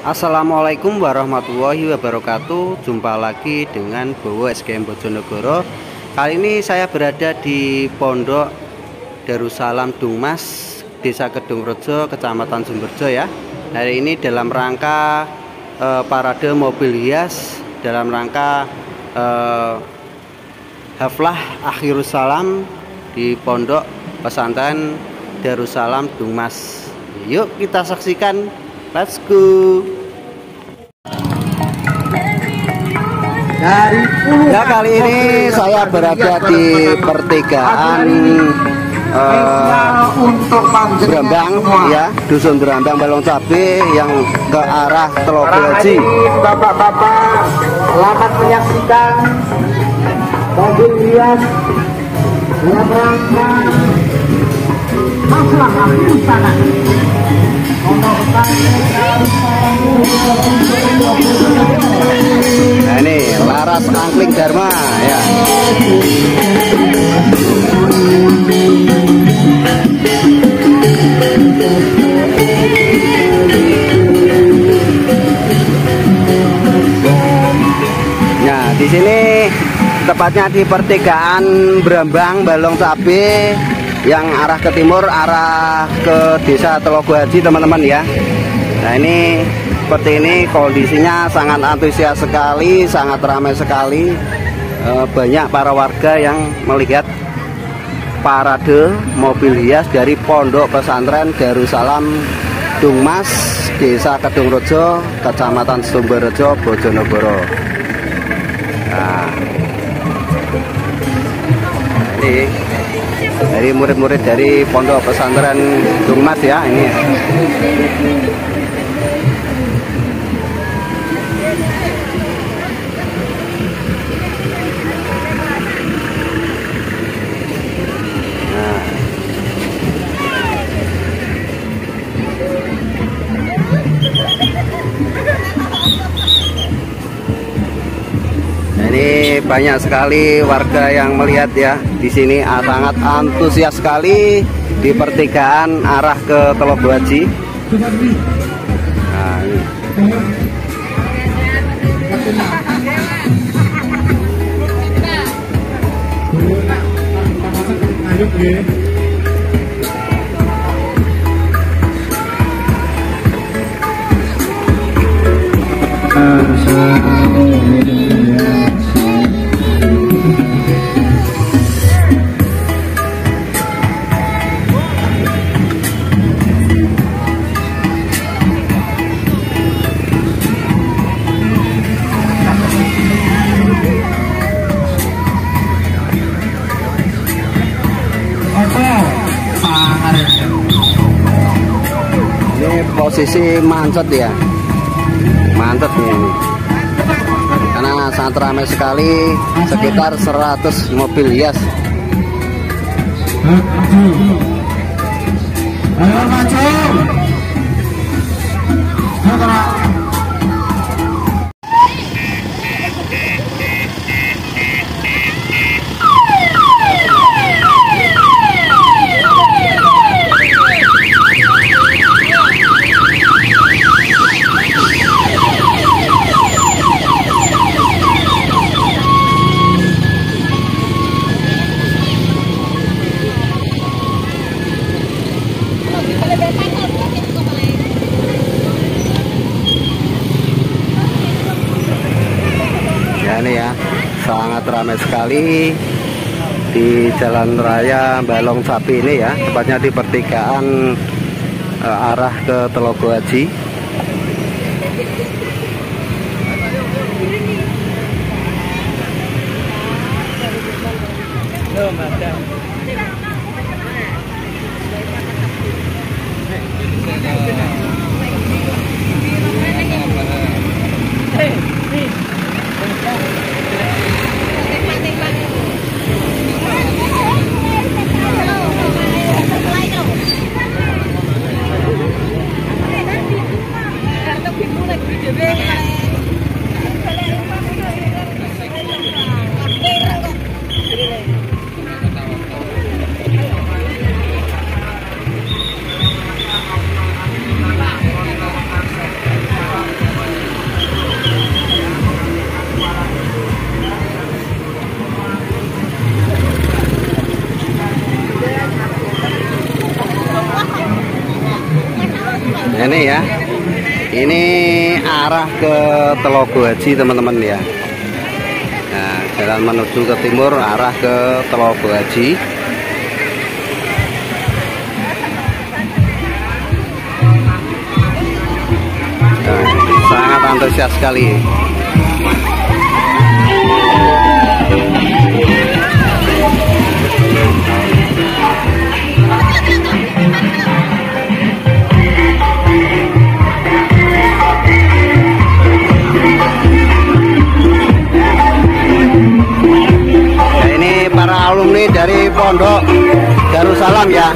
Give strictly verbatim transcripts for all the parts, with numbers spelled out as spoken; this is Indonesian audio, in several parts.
Assalamualaikum warahmatullahi wabarakatuh. Jumpa lagi dengan Bowo S K M Bojonegoro. Kali ini saya berada di Pondok Darussalam Dungmas, Desa Kedungrejo, Kecamatan Sumberjo ya. Hari ini dalam rangka eh, parade mobil hias, dalam rangka eh, haflah akhirus salam di Pondok Pesantren Darussalam Dungmas. Yuk kita saksikan. Let's go. Ya, kali ini saya berada di pertigaan uh, Brambang ya, Dusun Brambang Balong Cabe yang ke arah Telogohaji. Bapak-bapak, selamat menyaksikan mobil hias dalam rangka haflah akhirus salam. Nah ini Laras Angkling Dharma ya. Nah di sini tepatnya di pertigaan Brambang Balong Cabe yang arah ke timur, arah ke Desa Telogohaji teman-teman ya. Nah ini seperti ini kondisinya sangat antusias sekali, sangat ramai sekali. E, banyak para warga yang melihat parade mobil hias dari Pondok Pesantren Darussalam Dungmas, Desa Kedungrejo, Kecamatan Sumberjo, Bojonegoro. Nah ini dari murid-murid dari Pondok Pesantren Dungmas ya ini. Nah. Ini banyak sekali warga yang melihat ya. Di sini sangat antusias sekali di pertigaan arah ke Telogohaji. Nah, ini. Posisi mancet ya, mancet nih, karena sangat ramai sekali, sekitar seratus mobil hias. Ayo maju. Ya ini ya, sangat ramai sekali di Jalan Raya Balong Cabe ini ya, tepatnya di pertigaan uh, arah ke Telogohaji. Ini arah ke Telogo Haji teman-teman ya. Nah, jalan menuju ke timur arah ke Telogo Haji. Nah, sangat antusias sekali. Alumni dari Pondok Darussalam ya.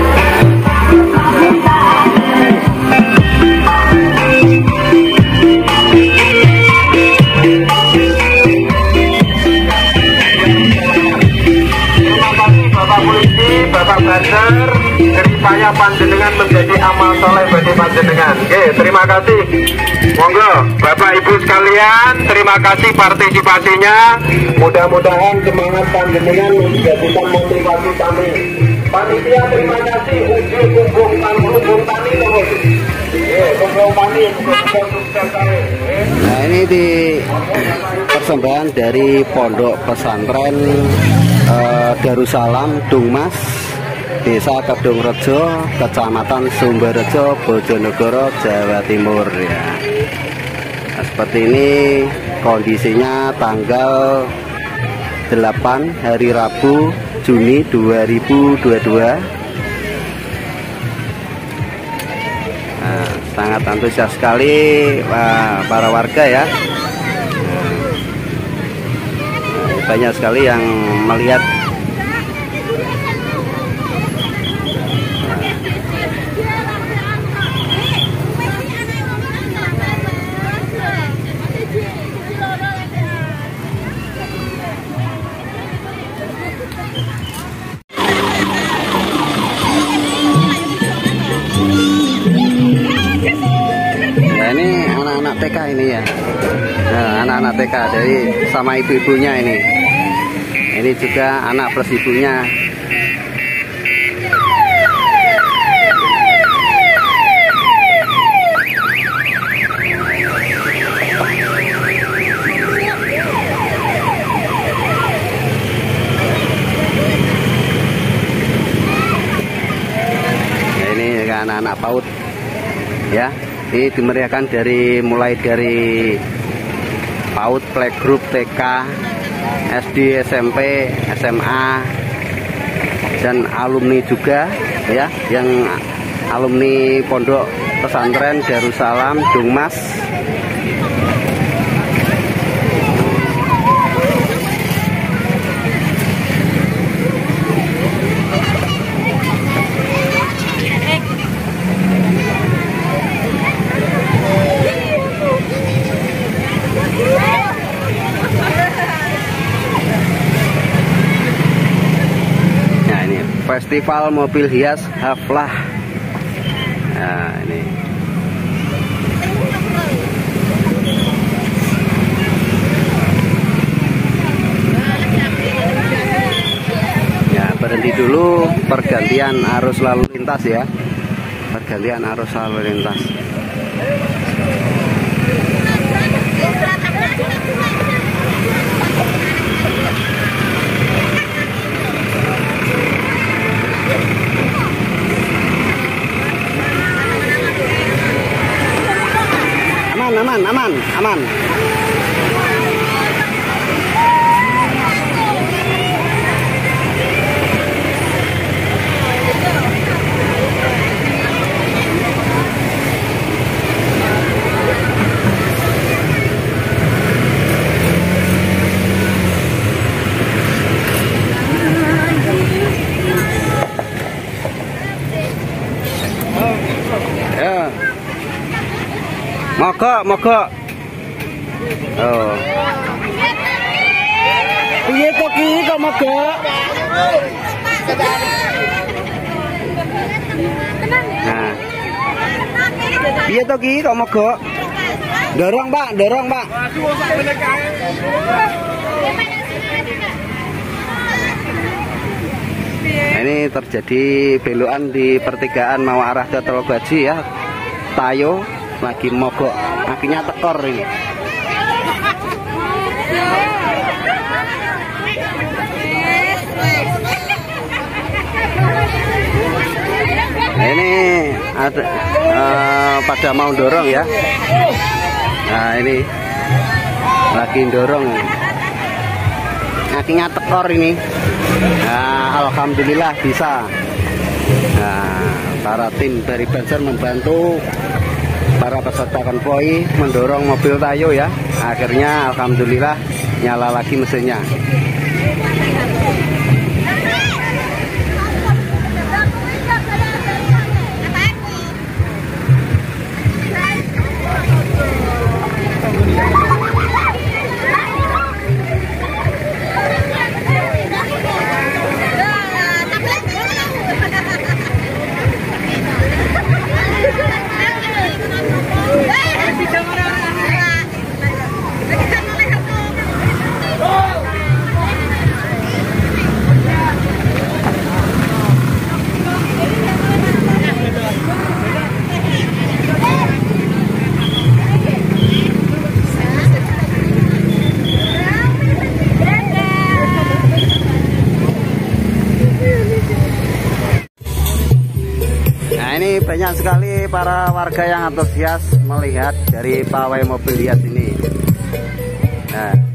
Bapak Polisi, Bapak Banjar, jeripaya panjenengan menjadi amal soleh bagi panjenengan. Oke, terima kasih. Monggo, Bapak Ibu sekalian, terima kasih partisipasinya. Mudah-mudahan semangat panjenengan menjadikan motivasi kami. Panitia terima kasih. Uji kumpul kumpul tani nomor. Oke, kumpul tani kumpul sukses kami. Nah, ini di persembahan dari Pondok Pesantren eh, Darussalam Dungmas, Desa Kedungrejo, Kecamatan Sumberjo, Bojonegoro, Jawa Timur ya. Nah, seperti ini kondisinya tanggal delapan hari Rabu Juni dua ribu dua puluh dua. Nah, sangat antusias sekali wah, para warga ya. Nah, banyak sekali yang melihat. T K ini ya. Nah, anak-anak T K dari sama ibu-ibunya ini. Ini juga anak plus ibunya. Nah, ini anak-anak PAUD ya. Ini dimeriahkan dari mulai dari PAUD, playgroup, T K, S D, S M P, S M A, dan alumni juga ya, yang alumni Pondok Pesantren Darussalam Dungmas. Festival mobil hias Haflah. Nah, ini. Ya, berhenti dulu pergantian arus lalu lintas ya. Pergantian arus lalu lintas. Aman, aman, aman. Ya. Mogok, mogok. Oh. Piye kok ki kok mogok? Nah. Piye to ki kok mogok? Dorong, Pak, dorong, Pak. Nah, ini terjadi belokan di pertigaan mau arah ke Telogo Haji ya. Tayo lagi mogok, akhirnya tekor ini. Nah, ini ada uh, pada mau dorong ya. Nah ini lagi dorong, akhirnya tekor ini. Nah alhamdulillah bisa. Nah para tim dari Banser membantu para peserta konvoi mendorong mobil Tayo ya. Akhirnya alhamdulillah nyala lagi mesinnya. Nah ini banyak sekali para warga yang antusias melihat dari pawai mobil hias ini. Nah